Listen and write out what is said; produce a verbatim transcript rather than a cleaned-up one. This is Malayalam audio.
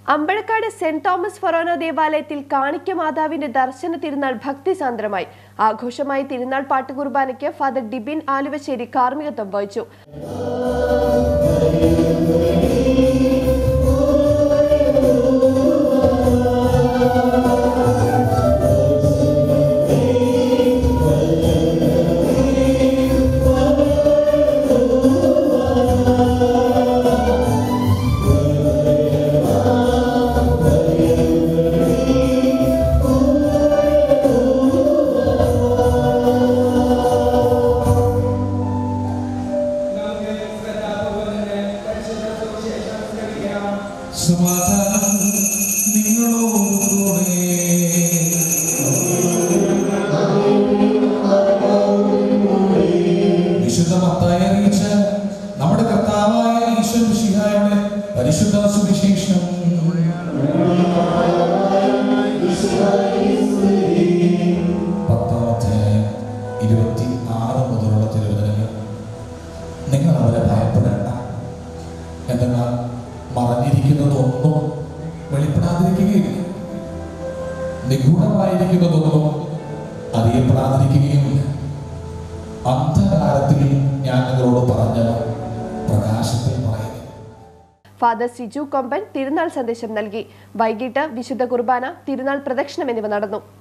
അമ്പഴക്കാട് സെന്റ് തോമസ് ഫൊറോന ദേവാലയത്തിൽ കാണിക്ക മാതാവിന്റെ ദർശന തിരുനാൾ ഭക്തിസാന്ദ്രമായി. ആഘോഷമായി തിരുനാൾ പാട്ടുകുർബാനയ്ക്ക് ഫാദർ ഡിബിൻ ആലുവശ്ശേരി കാർമ്മികത്വം വഹിച്ചു. സമാധാനം നിങ്ങളോടുകൂടെ. വിശുദ്ധ മത്തായി അറിയിച്ച നമ്മുടെ കർത്താവായ ഈശോ മിശിഹായുടെ പരിശുദ്ധ സുവിശേഷം. പത്താമത്തെ ഇരുപത്തി ആറ് മുതലുള്ള തിരുവചനങ്ങൾ. നിങ്ങൾ അവരെ ഭയപ്പെടേണ്ട, എന്തെന്നാൽ മറഞ്ഞിരിക്കുന്നതൊന്നും വെളിപ്പെടാതിരിക്കുകയില്ല, നിഗൂഢമായിരിക്കുന്നതൊന്നും അറിയപ്പെടാതിരിക്കുകയുമില്ല. അന്ധകാരത്തിൽ ഞാൻ നിങ്ങളോട് പറഞ്ഞ പ്രകാശത്തിൽ പറയുന്നു. ഫാദർ സിജു കൊമ്പൻ തിരുനാൾ സന്ദേശം നൽകി. വൈകിട്ട് വിശുദ്ധ കുർബാന, തിരുനാൾ പ്രദക്ഷിണം എന്നിവ നടന്നു.